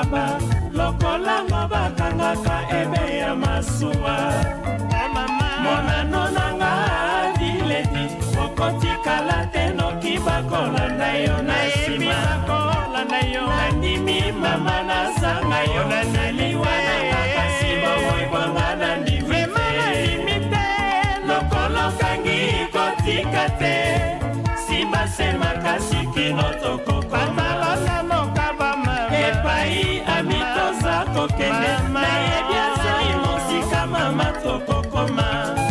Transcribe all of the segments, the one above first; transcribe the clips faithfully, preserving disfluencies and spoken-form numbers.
mokaba lokolango bakangaka ebe ya masuwa monano nanga diledi okotikala te noki bakolanda yo na nsima nandimi mama nazanga yo naliwana kasi bomoibwanga na ndimi te lokolokangi kotika te simba sema kasi kino tokokomalona mokaba mama epai amitoza kokende nayebi aseli mosika mama tokokoma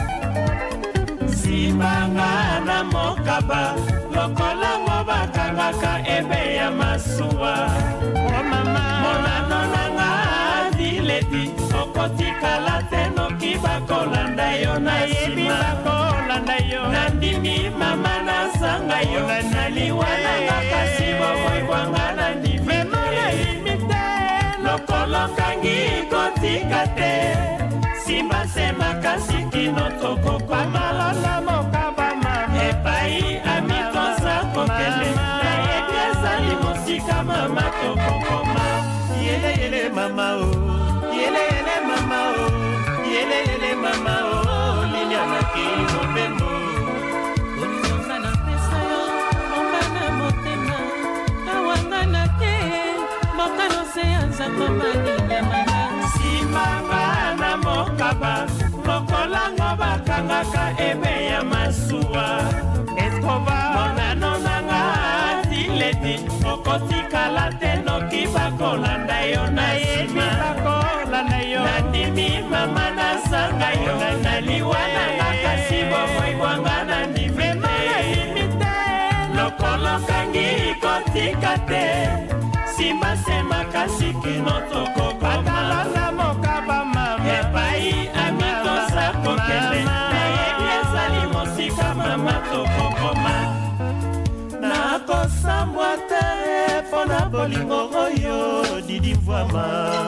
simbanga na mokaba lokolango bakangaka ebe ya masuwa monano nanga diledi okotikala te noki bakolanda yo na nsima nandimi mama nazanga yo naliwananga kasi bomoibwanga na ndimi te lokolokangi kotika te simba sema kasi kino tokokomalona mokaba mama epai amitoza kokende nayebi ezali mosika mama tokokoma yeleyele mama o yeleyele mama o yeleyele mama o lilianaki mobembo olingonga na pesa yo onga na motema awanga na te mokano se ya nzambo maninyamana simanga na mokaba lokolango bakangaka ebe ya masuwa eskoba monano nanga diledi okotikala te noki bakolanda yo na nsima nandimi mama nazanga yo naliwananga kasi bomoibwanga na ndimi te lokolokangi kotika te simba sema kasi kino tokokomalona mokaba mama epai amitosa kokende nayebi ezali mosika mama tokokoma nakosambwa te mpona bolingo oyo didi mvwama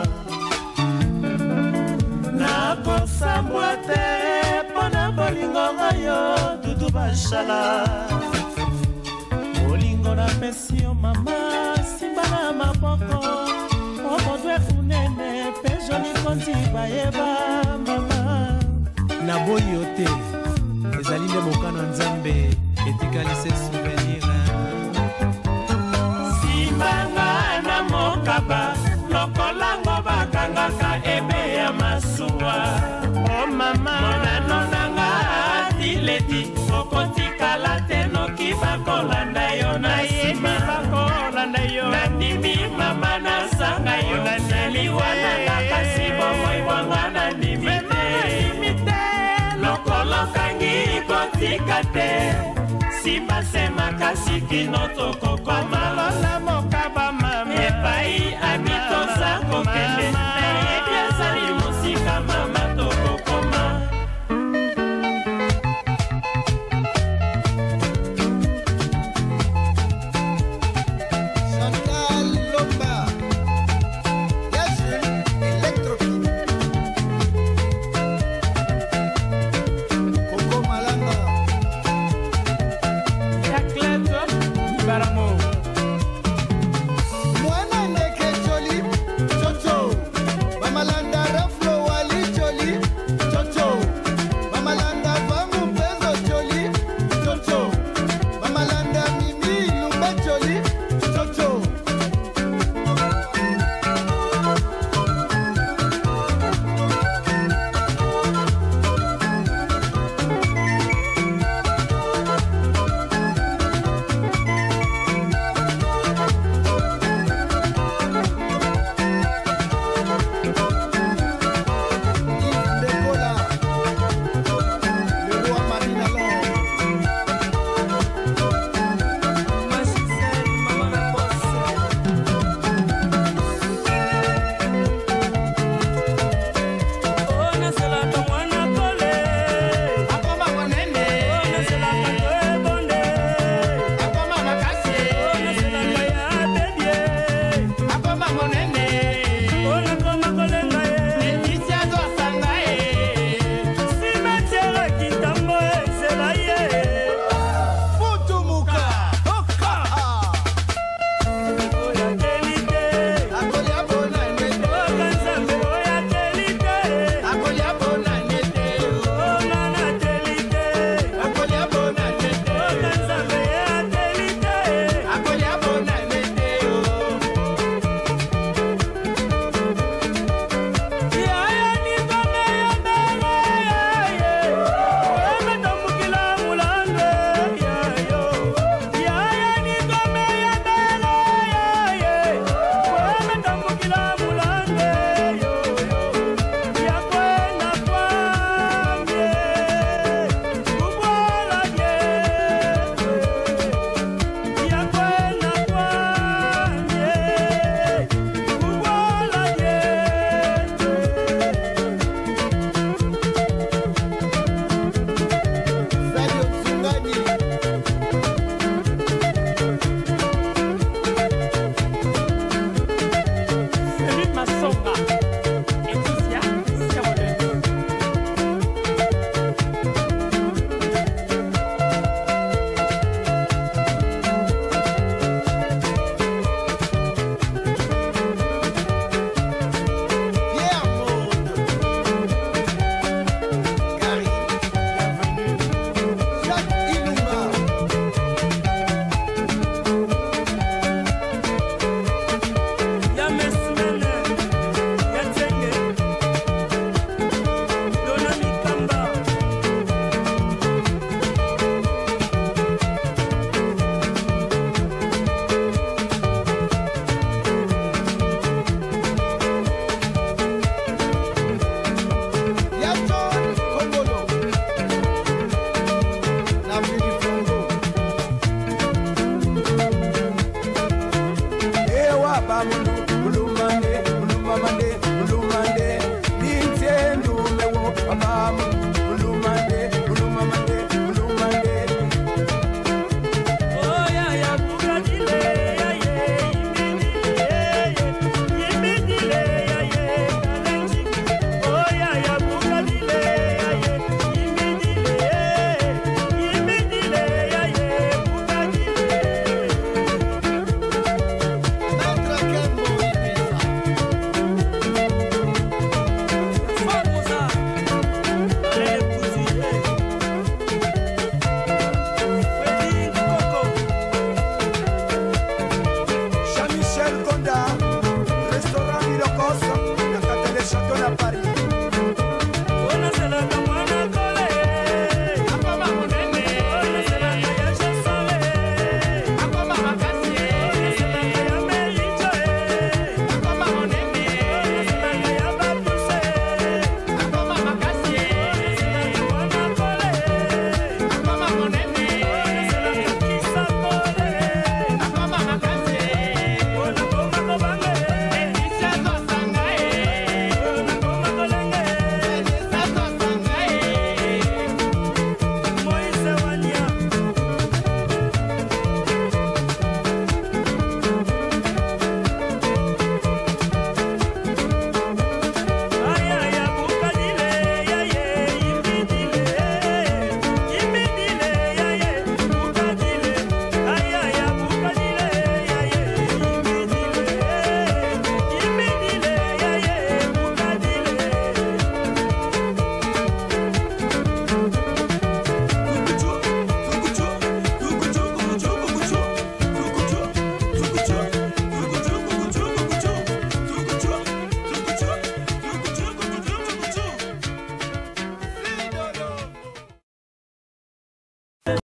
nakosambwa te mpona bolingo oyo dudu bashala bolingo na pesi yo mama simba na maboko obodwe unene mpe joli konzi bayeba mama naboyi yo te ezali nde mokano ya nzambe etikali se souvenir simbanga na mokaba lokolango bakangaka ebe ya masuwa o mama monano nanga diledi okotikala te noki bakolanda yo na nsima nandimi mama nazanga yo naliwananga kasi bomoibwanga na ndimi te lokolokangi kotika te simba sema kasi kino tokokomalona